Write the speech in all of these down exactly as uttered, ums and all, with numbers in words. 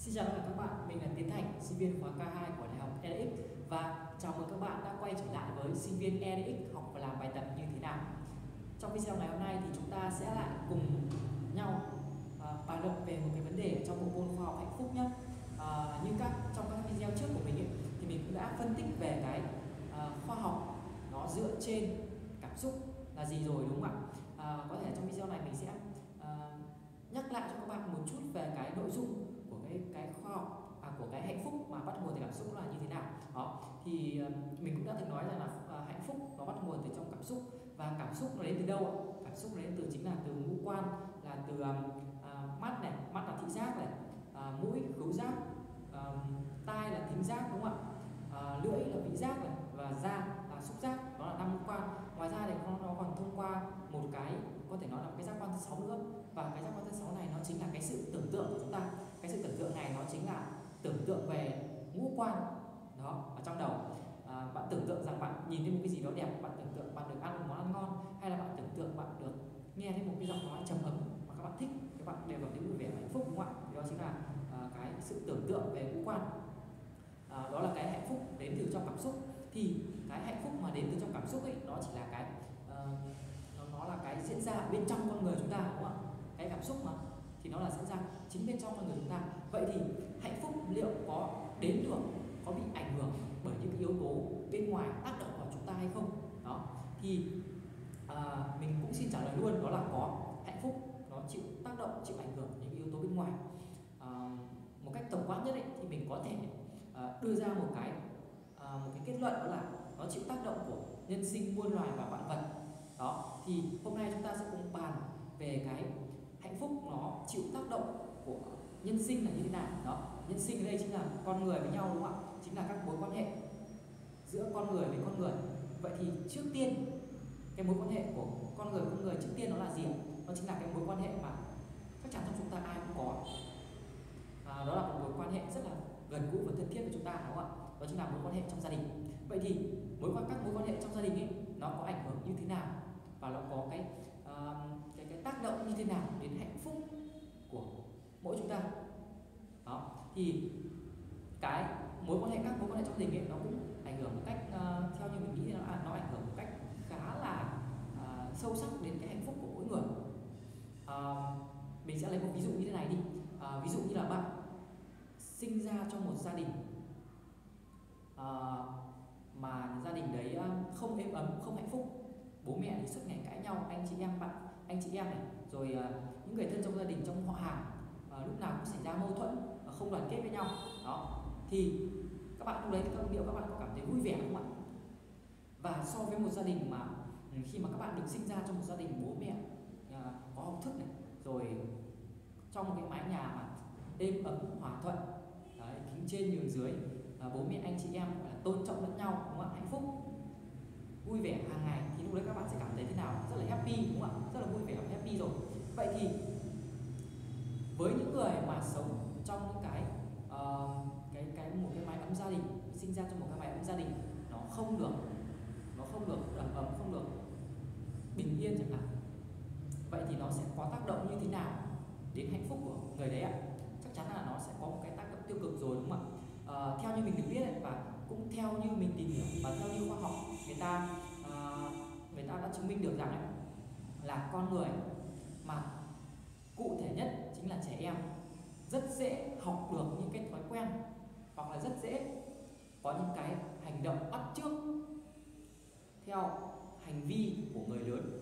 Xin chào tất cả các bạn, mình là Tiến Thành, sinh viên khóa K hai của Đại học e đê ích và chào mừng các bạn đã quay trở lại với sinh viên e đê ích học và làm bài tập như thế nào. Trong video ngày hôm nay thì chúng ta sẽ lại cùng nhau uh, bàn luận về một cái vấn đề trong bộ môn khoa học hạnh phúc nhé. Uh, như các trong các video trước của mình ấy, thì mình cũng đã phân tích về cái uh, khoa học nó dựa trên cảm xúc là gì rồi, đúng không ạ? Uh, có thể trong video này mình sẽ uh, nhắc lại cho các bạn một chút về cái nội dung của cái cái khoa học à, của cái hạnh phúc mà bắt nguồn từ cảm xúc là như thế nào. Đó thì uh, mình cũng đã từng nói rằng là uh, hạnh phúc nó bắt nguồn từ trong cảm xúc, và cảm xúc nó đến từ đâu? Cảm xúc nó đến từ chính là từ ngũ quan, là từ uh, uh, mắt này, mắt là thị giác này, uh, mũi khứu giác, uh, tai là thính giác, đúng không ạ? Uh, lưỡi là vị giác này, và da là xúc giác, đó là năm ngũ quan. Ngoài ra thì nó, nó còn thông qua một cái có thể nói là cái giác quan thứ sáu nữa, và cái giác quan thứ sáu này nó chính là cái sự tưởng tượng của chúng ta. Cái sự tưởng tượng này nó chính là tưởng tượng về ngũ quan đó ở trong đầu. À, bạn tưởng tượng rằng bạn nhìn thấy một cái gì đó đẹp, bạn tưởng tượng bạn được ăn một món ăn ngon, hay là bạn tưởng tượng bạn được nghe thấy một cái giọng nói trầm ấm mà các bạn thích, các bạn đều cảm thấy vui vẻ hạnh phúc, đúng không ạ? Thì đó chính là à, cái sự tưởng tượng về ngũ quan. À, đó là cái hạnh phúc đến từ trong cảm xúc. Thì cái hạnh phúc mà đến từ trong cảm xúc ấy, nó chỉ là cái uh, nó, nó là cái diễn ra bên trong con người chúng ta, đúng không ạ? Cái cảm xúc mà thì nó là diễn ra chính bên trong con người chúng ta. Vậy thì hạnh phúc liệu có đến được, có bị ảnh hưởng bởi những cái yếu tố bên ngoài tác động vào chúng ta hay không? Đó thì à, mình cũng xin trả lời luôn, đó là có. Hạnh phúc nó chịu tác động, chịu ảnh hưởng những yếu tố bên ngoài. À, một cách tổng quát nhất ấy, thì mình có thể à, đưa ra một cái à, một cái kết luận, đó là nó chịu tác động của nhân sinh, muôn loài và vạn vật. Đó thì hôm nay chúng ta sẽ cùng bàn về cái hạnh phúc nó chịu tác động của nhân sinh là như thế nào. Đó, nhân sinh ở đây chính là con người với nhau, đúng không ạ? Chính là các mối quan hệ giữa con người với con người. Vậy thì trước tiên cái mối quan hệ của con người với con người trước tiên nó là gì? Nó chính là cái mối quan hệ mà chắc chắn trong chúng ta ai cũng có. À, đó là một mối quan hệ rất là gần gũi và thân thiết với chúng ta, đúng không ạ? Đó chính là mối quan hệ trong gia đình. Vậy thì mối quan các mối quan hệ trong gia đình ấy nó có ảnh hưởng như thế nào, và nó có cái uh, cái cái tác động như thế nào đến hạnh phúc của mỗi chúng ta. Đó thì cái mối quan hệ các mối quan hệ trong gia đình ấy, nó cũng ảnh hưởng một cách uh, theo như mình nghĩ là nó ảnh hưởng một cách khá là uh, sâu sắc đến cái hạnh phúc của mỗi người. Uh, mình sẽ lấy một ví dụ như thế này đi. Uh, ví dụ như là bạn sinh ra trong một gia đình uh, mà gia đình đấy uh, không êm ấm, không hạnh phúc. Bố mẹ thì suốt ngày cãi nhau, anh chị em bạn anh chị em này, rồi uh, những người thân trong gia đình, trong họ hàng uh, lúc nào cũng xảy ra mâu thuẫn, uh, không đoàn kết với nhau. Đó thì các bạn lúc đấy thì liệu các bạn có cảm thấy vui vẻ không ạ? Và so với một gia đình mà khi mà các bạn được sinh ra trong một gia đình bố mẹ uh, có học thức này, rồi trong một cái mái nhà mà êm ấm, hòa thuận, đấy, kính trên nhường dưới, uh, bố mẹ anh chị em gọi là tôn trọng lẫn nhau, đúng không ạ? Hạnh phúc, vui vẻ hàng ngày, thì lúc đấy các bạn sẽ cảm thấy thế nào? Rất là happy, đúng không ạ? Rất là vui vẻ và happy rồi. Vậy thì với những người mà sống trong những cái uh, cái cái một cái mái ấm gia đình, sinh ra trong một cái mái ấm gia đình nó không được nó không được đầm ấm, không được bình yên chẳng hạn, vậy thì nó sẽ có tác động như thế nào đến hạnh phúc của người đấy ạ? Chắc chắn là nó sẽ có một cái tác động tiêu cực rồi, đúng không ạ? Uh, theo như mình được biết ấy, và cũng theo như mình tìm hiểu và theo như khoa học người ta uh, người ta đã chứng minh được rằng ấy, là con người mà cụ thể nhất chính là trẻ em rất dễ học được những cái thói quen, hoặc là rất dễ có những cái hành động bắt chước theo hành vi của người lớn.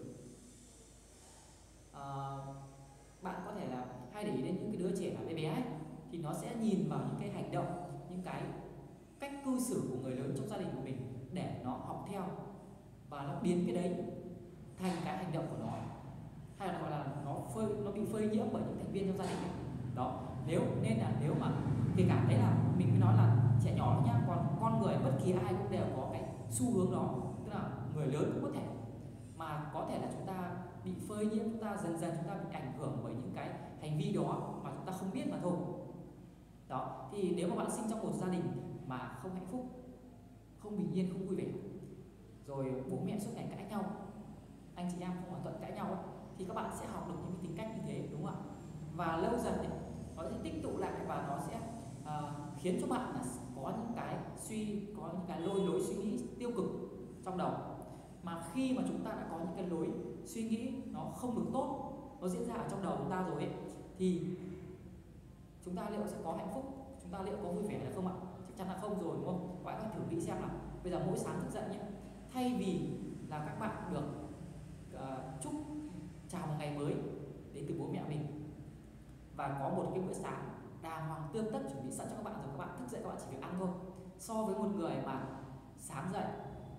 À, bạn có thể là hay để ý đến những cái đứa trẻ là bé bé ấy, thì nó sẽ nhìn vào những cái hành động, những cái cách cư xử của người lớn trong gia đình của mình để nó học theo, và nó biến cái đấy thành cái hành động của nó, hay là gọi là nó phơi nó bị phơi nhiễm bởi những thành viên trong gia đình ấy. Đó, nếu nên là nếu mà kể cả đấy là mình mới nói là trẻ nhỏ thôi nhá, còn con người bất kỳ ai cũng đều có cái xu hướng đó, tức là người lớn cũng có thể, mà có thể là chúng ta bị phơi nhiễm, chúng ta dần dần chúng ta bị ảnh hưởng bởi những cái hành vi đó mà chúng ta không biết mà thôi. Đó thì nếu mà bạn sinh trong một gia đình mà không hạnh phúc, không bình yên, không vui vẻ, rồi bố mẹ suốt ngày cãi nhau, anh chị em không hòa thuận, cãi nhau ấy, thì các bạn sẽ học được những cái tính cách như thế, đúng không ạ? Và lâu dần ấy, nó sẽ tích tụ lại và nó sẽ uh, khiến cho bạn là có những cái suy có những cái lối lối suy nghĩ tiêu cực trong đầu. Mà khi mà chúng ta đã có những cái lối suy nghĩ nó không được tốt, nó diễn ra ở trong đầu chúng ta rồi ấy, thì chúng ta liệu sẽ có hạnh phúc, chúng ta liệu có vui vẻ hay không ạ? Chắc chắn là không rồi, đúng không? Các bạn hãy thử nghĩ xem nào. Bây giờ mỗi sáng thức dậy nhé, thay vì là các bạn được uh, chúc chào một ngày mới đến từ bố mẹ mình và có một cái bữa sáng đàng hoàng tươm tất chuẩn bị sẵn cho các bạn rồi, các bạn thức dậy các bạn chỉ việc ăn thôi. So với một người mà sáng dậy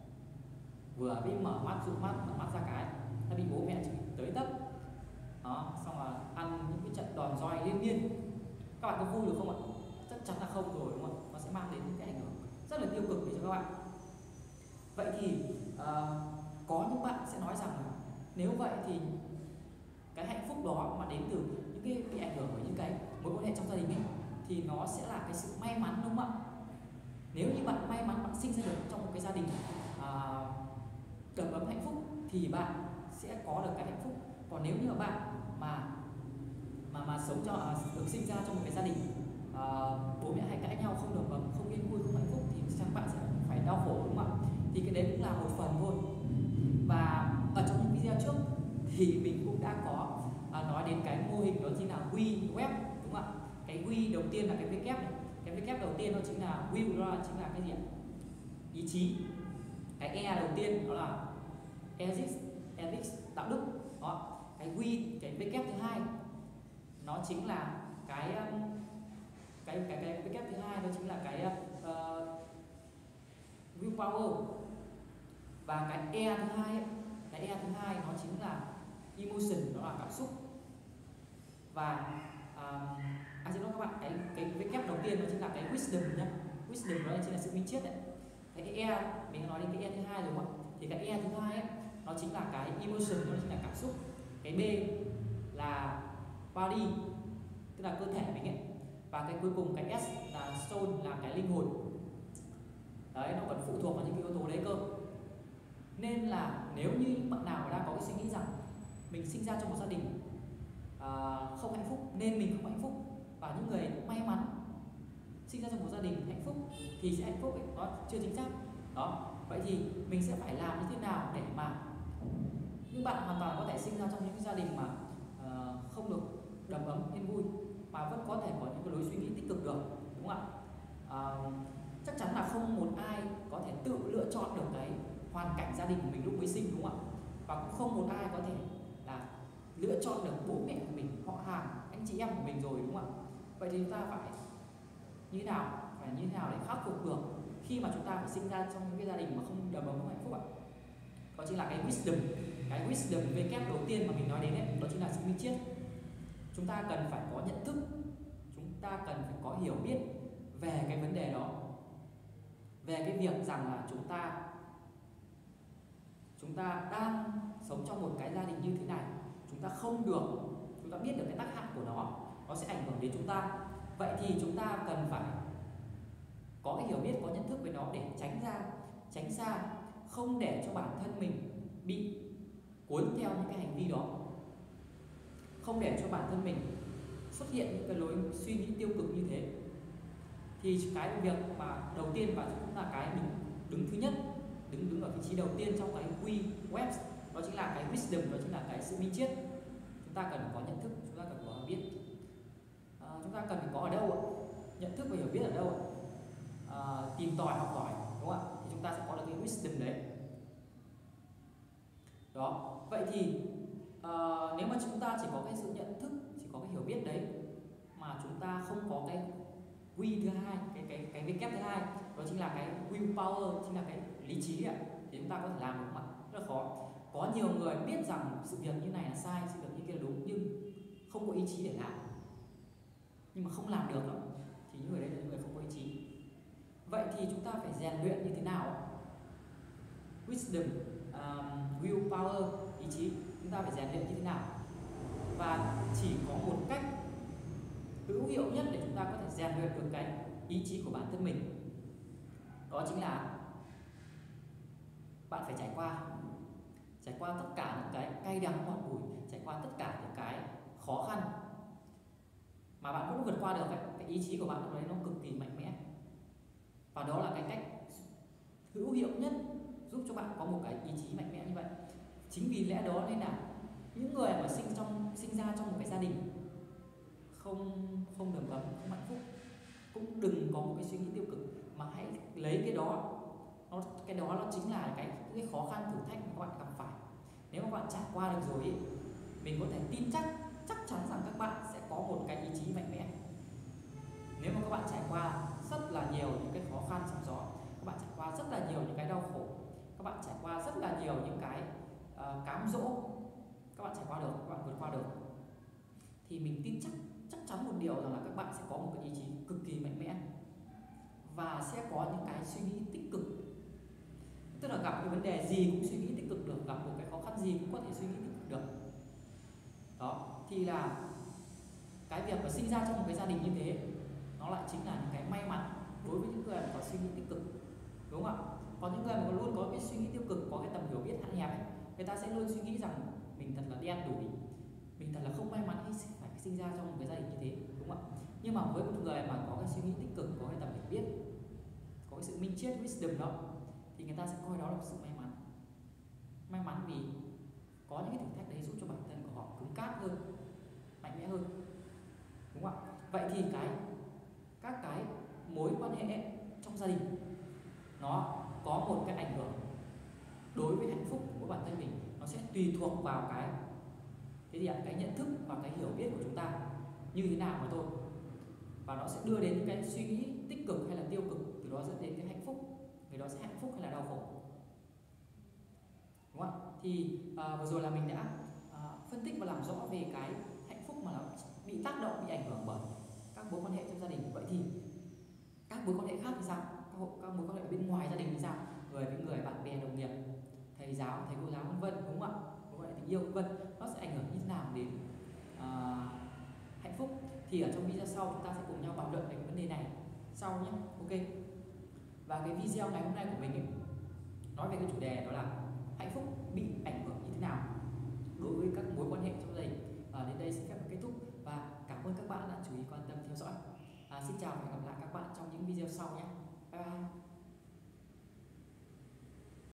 vừa mới mở mắt dụ mắt mở mắt ra cái đã bị bố mẹ chỉ tới tấp đó, xong rồi ăn những cái trận đòn roi liên miên, các bạn có vui được không ạ? Chắc chắn là không rồi, đúng không? Nó sẽ mang đến những cái ảnh hưởng rất là tiêu cực để cho các bạn. Vậy thì uh, có những bạn sẽ nói rằng là nếu vậy thì cái hạnh phúc đó mà đến từ những cái bị ảnh hưởng bởi những cái mối quan hệ trong gia đình ấy, thì nó sẽ là cái sự may mắn, đúng không ạ? Nếu như bạn may mắn bạn sinh ra được trong một cái gia đình uh, đầm ấm hạnh phúc thì bạn sẽ có được cái hạnh phúc. Còn nếu như mà bạn mà mà mà sống cho được sinh ra trong một cái gia đình uh, bố mẹ hay cãi nhau, không đầm ấm, không yên vui, không hạnh phúc thì chắc bạn sẽ phải đau khổ, đúng không ạ? Thì cái đấy cũng là một phần thôi. Và ở trong những video trước thì mình cũng đã có uh, nói đến cái mô hình đó chính là We Web, đúng không ạ? Cái We đầu tiên là cái W này, cái W đầu tiên đó chính là Will, đó là chính là cái gì ạ? Ý chí. Cái E đầu tiên đó là ethics, ethics đạo đức. Đó. Cái W, cái W thứ hai nó chính là cái cái cái cái W thứ hai đó chính là cái uh, willpower. Và cái E thứ hai ấy, cái E thứ hai nó chính là emotion, đó là cảm xúc. Và uh, à xin lỗi các bạn, cái cái W đầu tiên nó chính là cái wisdom nhá. Wisdom đó chính là sự minh triết đấy. Cái E mình nói đến cái E thứ hai rồi, đúng không? Thì cái E thứ hai ấy nó chính là cái emotion, nó chính là cảm xúc. Cái B là body, tức là cơ thể mình ấy. Và cái cuối cùng cái S là soul, là cái linh hồn. Đấy, nó còn phụ thuộc vào những cái yếu tố đấy cơ. Nên là nếu như những bạn nào đang có cái suy nghĩ rằng mình sinh ra trong một gia đình uh, không hạnh phúc nên mình không hạnh phúc, và những người may mắn sinh ra trong một gia đình hạnh phúc thì sẽ hạnh phúc ấy, đó chưa chính xác. Đó, vậy thì mình sẽ phải làm như thế nào để mà những bạn hoàn toàn có thể sinh ra trong những gia đình mà uh, không được đầm ấm yên vui mà vẫn có thể có những cái lối suy nghĩ tích cực được, đúng không ạ? Uh, chắc chắn là không một ai có thể tự lựa chọn được cái hoàn cảnh gia đình của mình lúc mới sinh, đúng không ạ? Và cũng không một ai có thể là lựa chọn được bố mẹ của mình, họ hàng, anh chị em của mình rồi, đúng không ạ? Vậy thì chúng ta phải như thế nào, phải như thế nào để khắc phục được khi mà chúng ta phải sinh ra trong những cái gia đình mà không đầm ấm, không hạnh phúc ạ? Đó chính là cái wisdom. Cái wisdom V kép đầu tiên mà mình nói đến ấy, đó chính là sự minh triết. Chúng ta cần phải có nhận thức, chúng ta cần phải có hiểu biết về cái vấn đề đó, về cái việc rằng là chúng ta chúng ta đang sống trong một cái gia đình như thế này, chúng ta không được, chúng ta biết được cái tác hại của nó, nó sẽ ảnh hưởng đến chúng ta. Vậy thì chúng ta cần phải có cái hiểu biết, có nhận thức về nó để tránh ra, tránh xa, không để cho bản thân mình bị cuốn theo những cái hành vi đó, không để cho bản thân mình xuất hiện những cái lối suy nghĩ tiêu cực như thế. Thì cái việc mà đầu tiên và cũng là cái đứng đứng thứ nhất, đứng đứng ở vị trí đầu tiên trong cái We Web, đó chính là cái wisdom, đó chính là cái sự minh triết. Chúng ta cần có nhận thức, chúng ta cần có hiểu biết. À, chúng ta cần phải có ở đâu ạ? Nhận thức và hiểu biết ở đâu ạ? À, tìm tòi học hỏi, đúng không ạ? Thì chúng ta sẽ có được cái wisdom đấy. Đó. Vậy thì uh, nếu mà chúng ta chỉ có cái sự nhận thức, chỉ có cái hiểu biết đấy mà chúng ta không có cái We thứ hai, cái cái cái V kép thứ hai, đó chính là cái willpower, chính là cái lý trí ạ, thì chúng ta có thể làm được không ạ? Rất là khó. Có nhiều người biết rằng sự việc như này là sai, sự việc như kia là đúng, nhưng không có ý chí để làm, nhưng mà không làm được đâu, thì những người đấy là những người không có ý chí. Vậy thì chúng ta phải rèn luyện như thế nào? Wisdom, um, willpower, ý chí, chúng ta phải rèn luyện như thế nào? Và chỉ có một cách hữu hiệu nhất để chúng ta có thể rèn luyện được cái ý chí của bản thân mình, đó chính là bạn phải trải qua trải qua tất cả những cái cay đắng ngọt bùi, trải qua tất cả những cái khó khăn, mà bạn vẫn vượt qua được ấy, cái ý chí của bạn lúc đấy nó cực kỳ mạnh mẽ, và đó là cái cách hữu hiệu nhất giúp cho bạn có một cái ý chí mạnh mẽ như vậy. Chính vì lẽ đó nên là những người mà sinh trong sinh ra trong một cái gia đình không không đầm ấm, không hạnh phúc, cũng đừng có một cái suy nghĩ tiêu cực, mà hãy lấy cái đó, nó cái đó nó chính là cái cái khó khăn thử thách mà các bạn gặp phải. Nếu mà bạn trải qua được rồi ấy, mình có thể tin chắc chắc chắn rằng các bạn sẽ có một cái ý chí mạnh mẽ. Nếu mà các bạn trải qua rất là nhiều những cái khó khăn sóng gió, các bạn trải qua rất là nhiều những cái đau khổ, các bạn trải qua rất là nhiều những cái uh, cám dỗ, các bạn trải qua được, các bạn vượt qua được, thì mình tin chắc chắc chắn một điều rằng là các bạn sẽ có một cái ý chí cực kỳ mạnh mẽ và sẽ có những cái suy nghĩ tích cực. Tức là gặp cái vấn đề gì cũng suy nghĩ tích cực được, gặp một cái khó khăn gì cũng có thể suy nghĩ tích cực được. Đó, thì là cái việc mà sinh ra trong một cái gia đình như thế nó lại chính là những cái may mắn đối với những người mà có suy nghĩ tích cực, đúng không ạ? Còn những người mà luôn có cái suy nghĩ tiêu cực, có cái tầm hiểu biết hạn hẹp ấy, người ta sẽ luôn suy nghĩ rằng mình thật là đen đủi, mình thật là không may mắn khi phải sinh ra trong một cái gia đình như thế, đúng không ạ? Nhưng mà với một người mà có cái suy nghĩ tích cực, có cái tầm hiểu biết, có cái sự minh triết, wisdom đó, thì người ta sẽ coi đó là một sự may mắn. May mắn vì có những cái thử thách đấy giúp cho bản thân của họ cứng cáp hơn, mạnh mẽ hơn, đúng không ạ? Vậy thì cái các cái mối quan hệ trong gia đình nó có một cái ảnh hưởng đối với hạnh phúc của bản thân mình, nó sẽ tùy thuộc vào cái cái gì ạ? Cái nhận thức và cái hiểu biết của chúng ta như thế nào mà thôi, và nó sẽ đưa đến những cái suy nghĩ tích cực hay là tiêu cực, từ đó dẫn đến cái hạnh phúc, người đó sẽ hạnh phúc hay là đau khổ, đúng không ạ? Thì à, vừa rồi là mình đã à, phân tích và làm rõ về cái hạnh phúc mà nó bị tác động, bị ảnh hưởng bởi các mối quan hệ trong gia đình. Vậy thì các mối quan hệ khác thì sao? Các, hộ, các mối quan hệ bên ngoài gia đình thì sao? Người với người, bạn bè, đồng nghiệp, thầy giáo, thầy cô giáo vân vân, đúng không ạ? Mối quan hệ tình yêu vân vân, nó sẽ ảnh hưởng như thế nào đến à, hạnh phúc? Thì ở trong video sau chúng ta sẽ cùng nhau bàn luận về cái vấn đề này sau nhé. Ok. Và cái video ngày hôm nay của mình ấy, nói về cái chủ đề đó là hạnh phúc bị ảnh hưởng như thế nào đối với các mối quan hệ trong gia đình. À, đến đây xin phép kết thúc và cảm ơn các bạn đã chú ý quan tâm theo dõi. À, xin chào và hẹn gặp lại các bạn trong những video sau nhé. Bye bye.